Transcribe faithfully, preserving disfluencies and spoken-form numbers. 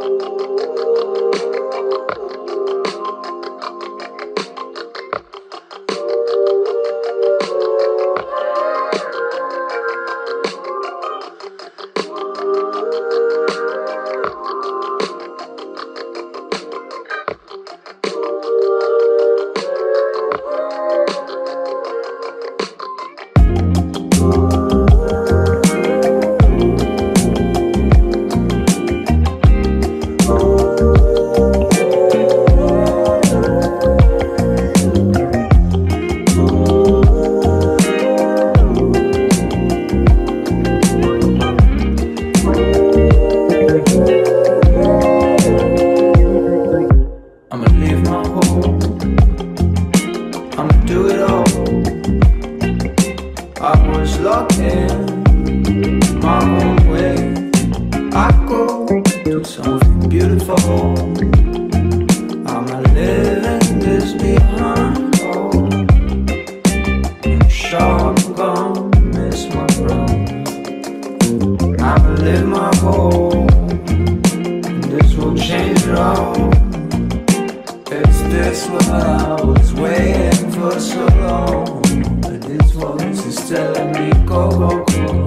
locked in my own way. I go to something beautiful. I'm not living this behind. Oh, I'm sure I'm gonna miss my bro. I'ma live my whole, and this will change it all. Is this what I was waiting for so long? But this voice is telling me go, go, go.